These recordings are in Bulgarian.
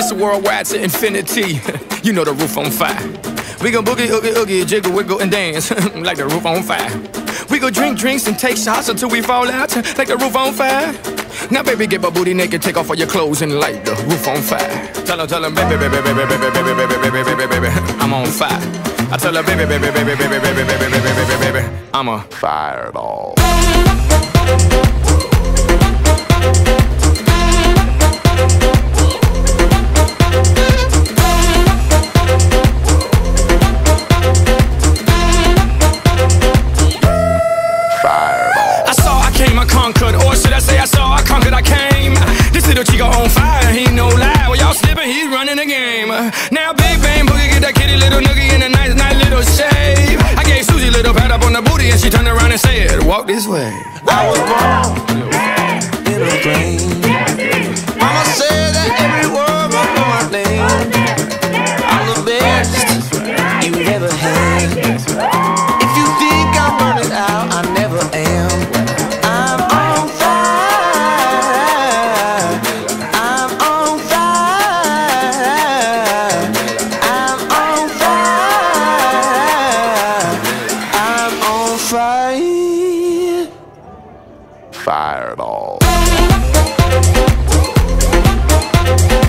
That's the worldwide to infinity. You know the roof on fire. We gon' boogie, oogie, oogie, jiggle, wiggle, and dance like the roof on fire. We go drink drinks and take shots until we fall out like the roof on fire. Now baby, get my booty naked, take off all your clothes and light the roof on fire. Tell her, baby, baby, baby, baby, baby, baby, baby, baby, baby, I'm on fire. I tell her, baby, baby, baby, baby, baby, baby, baby, baby, baby, I'm a fireball. Conquered, or should I say I saw, I conquered, I came. This little chico on fire, he no lie. Well, y'all slipping, he's running the game. Now big bang boogie, get that kitty little noogie in a nice, nice little shave. I gave Susie a little pat up on the booty and she turned around and said, walk this way. I was born in a plane. Mama said that every word was my name. I'm the best you ever had. If you think I'm running out, I never am. Fireball.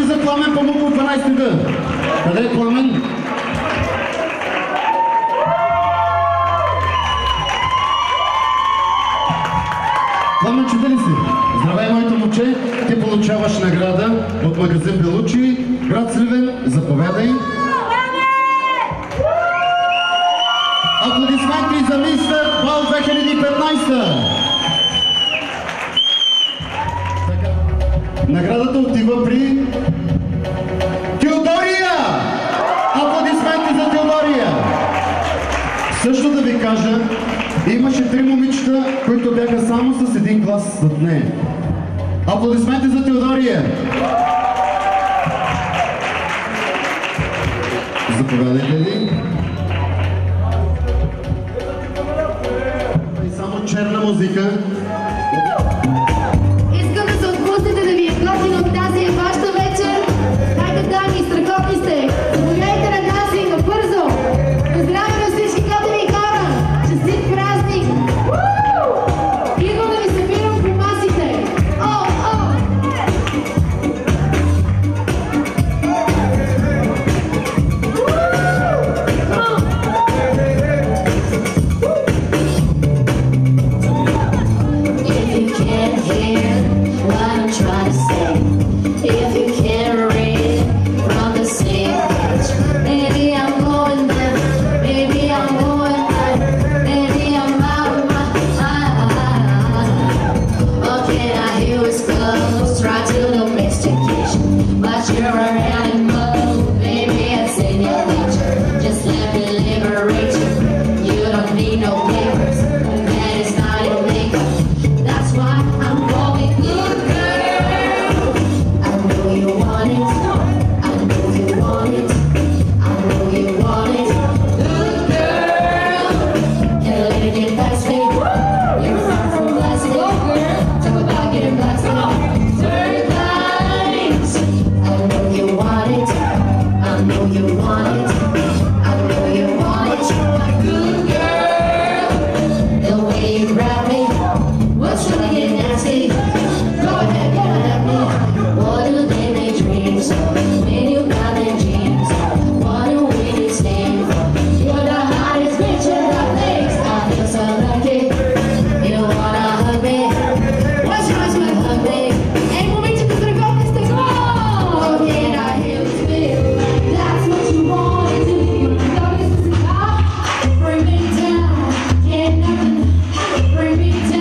за Пламен Памук от 12 Д. Къде е Пламен? Пламен, чуде ли си? Здравей, моето момче! Ти получаваш награда от магазин Белучи, град Сливен. Заповядай! Аплодисменти за мистер Бал 2015! Наградата отива при Теодория! Аплодисменти за Теодория! Също да ви кажа, имаше 3 момичета, които бяха само с един глас зад нея. Аплодисменти за Теодория! Заповядайте ли? И само черна музика. Искам да се отпуснете, да ви е готино от тази е вашата вечер. Хайде, дами, страхотни сте. Заповядайте на дансинга, бързо! Поздравяме всички готини хора! Честит празник! Идвам да ви събирам по масите! Bring me down.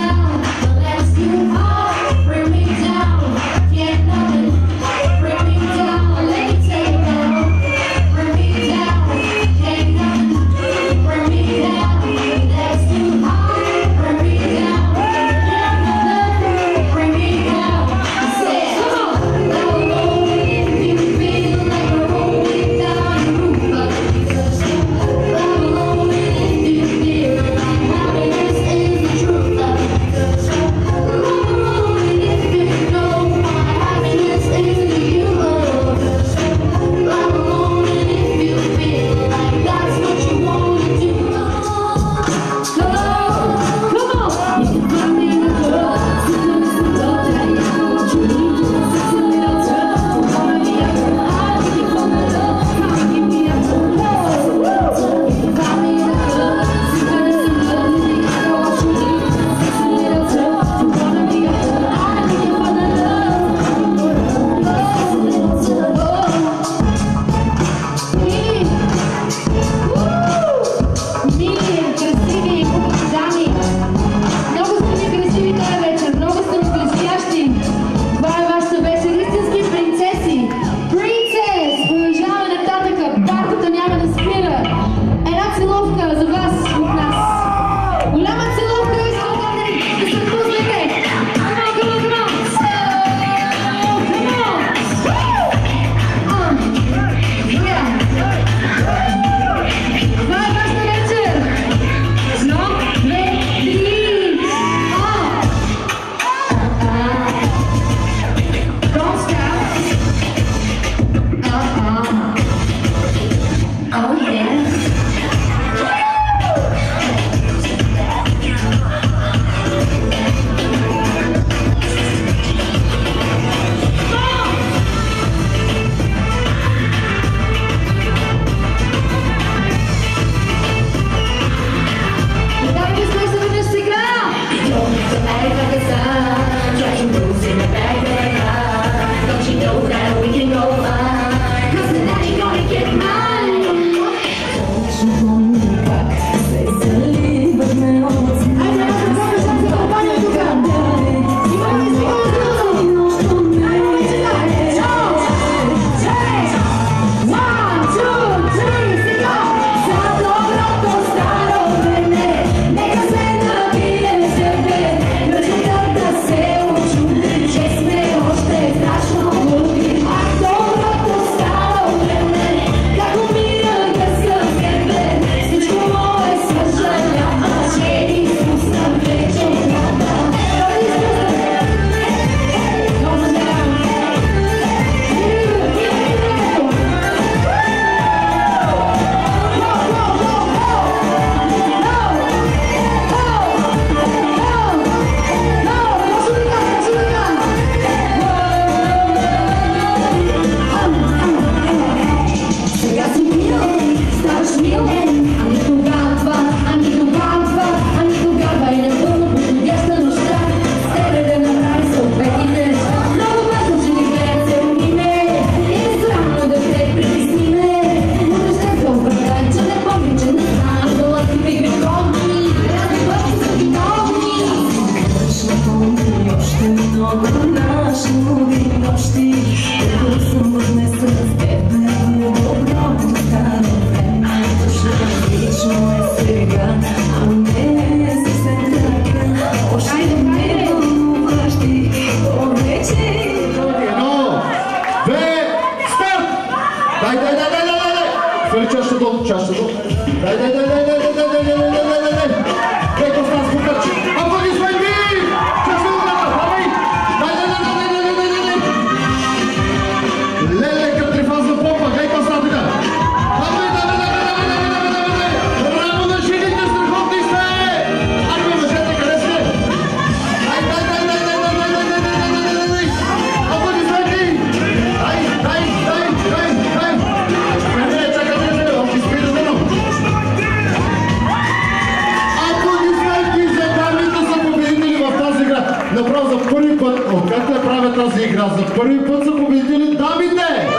За първи път са победили дамите!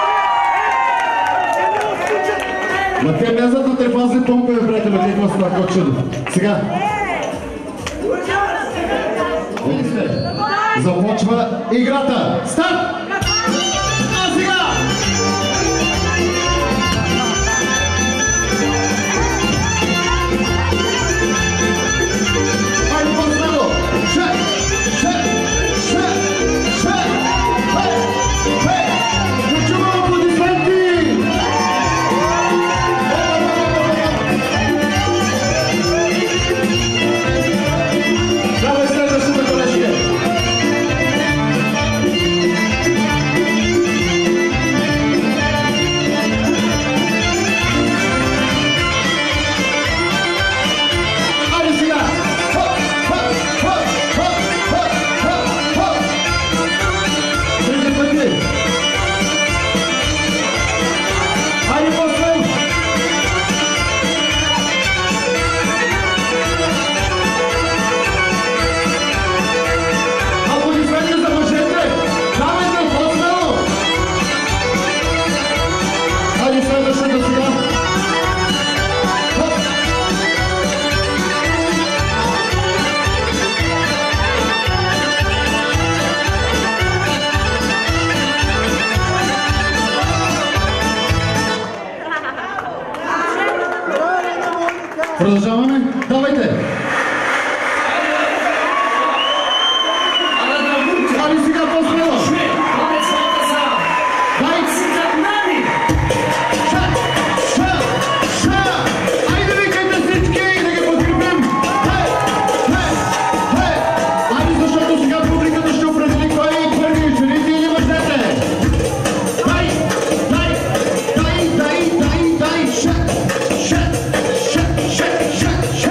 Ма те мязат на трефазни помпове, приятели, какво става какво чудо. Сега. Започва играта. Старт! А сега! Айде по-смело! Продължаваме? Давайте! Ами сега по-смело! Дай! Айде викайте всички да ги подкрепим! Айде, защото сега публиката ще определи кой е първи, жените или мъжете! Дай! Дай!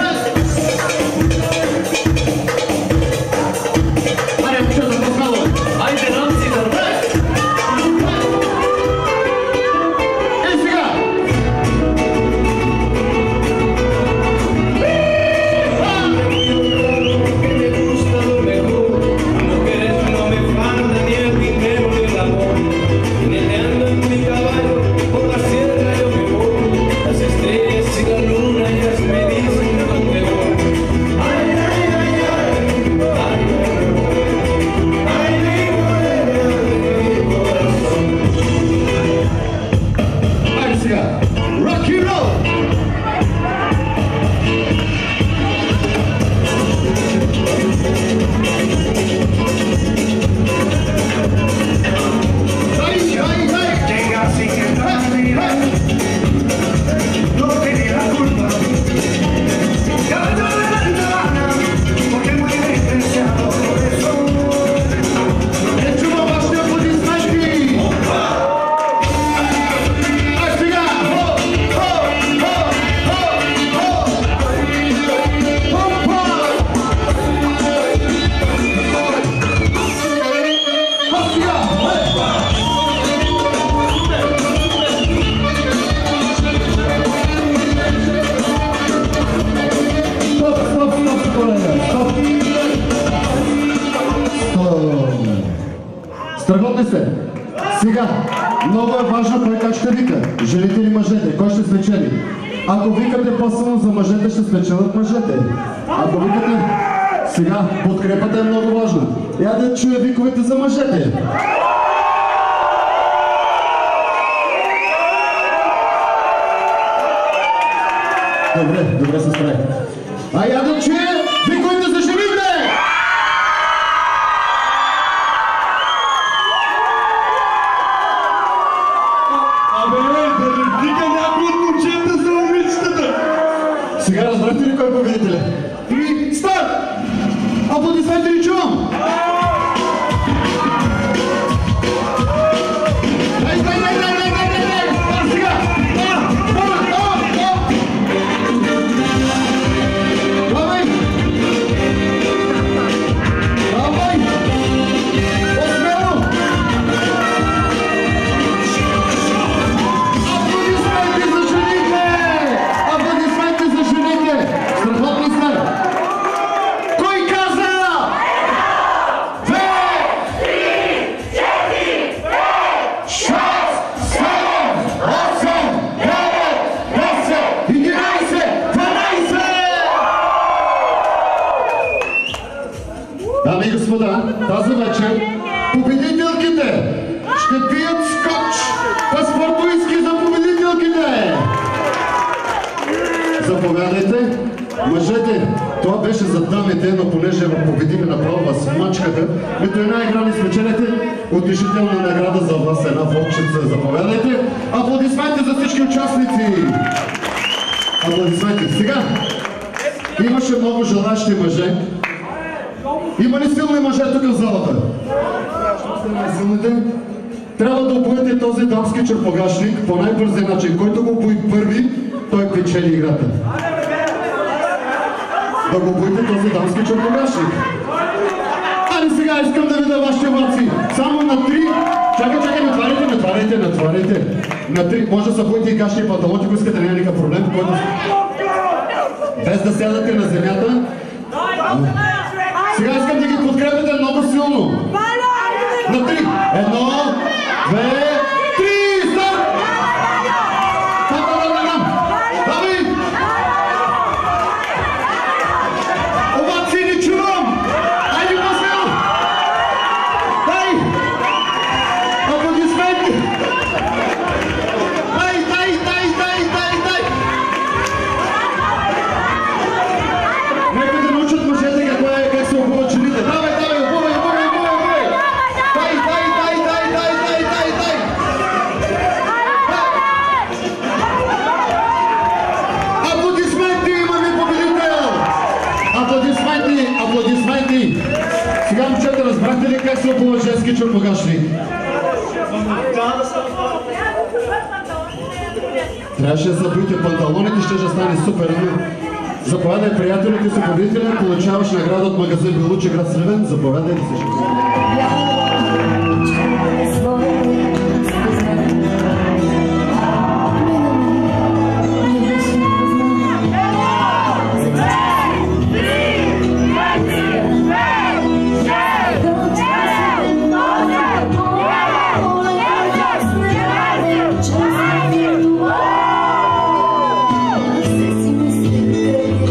се. Сега, много е важно кой как ще вика. Жените или мъжете? Кой ще спечели? Ако викате по-силно за мъжете, ще спечелят мъжете. Ако викате... Сега, подкрепата е много важна. Я да чуя виковете за мъжете. Добре се справи. А я да чуя виковете за жените! Сега разбрахте ли кой е победителя? И старт! Аплодисменти ли чувам? Дай! Сега! Давай! Осмело! Аплодисменти за жените! Страхотни сте! Кой каза? 2, 3, 4, 5, 6, 7, 8, 9, 10, 11, 12! Дами и господа, тази вечер победителките ще пият скоч! Паспортуйски за победителките! Заповядайте, мъжете, това беше за дамите, но понеже победиме направо с мачката, нито една игра не спечелете, утешителна награда за вас, една вълчица. Заповядайте, аплодисменти за всички участници! Аплодисменти. Сега, имаше много желащи мъже. Има ли силни мъже тук в залата? Силните? Трябва да опоете този дамски черпогашник по най-бързия начин. Който го опои първи, той печели играта. Да го опоите този дамски черпогашник. Ами сега искам да видя вашите овации. Само на 3. Чакай, натваряйте. На 3. Може да събудите и кашни панталони, ако искате, няма никакъв проблем. Без да сядате на земята. Сега искам да ги подкрепите много силно. На 3. 1, 2, 3, старт! Давай! Овации не чувам! Айде по-смело! Дай! Аплодисменти! Дай! Нека да научат мъжете как се обуват жените. Давай! Обувай! Дай! Аплодисменти! Имаме победител! Аплодисменти! Сега, момчета, разбрахте ли как се обува женски черпогашник? Трябваше да забудете панталоните, ще стане супер. Заповядай, приятелите си победителя, получаваш награда от магазин Белучи, град Сливен. Заповядайте всички.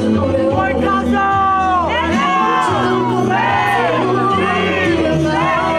Casa!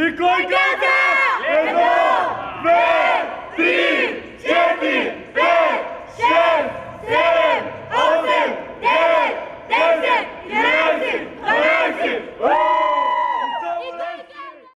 И кой каза? Едно, две,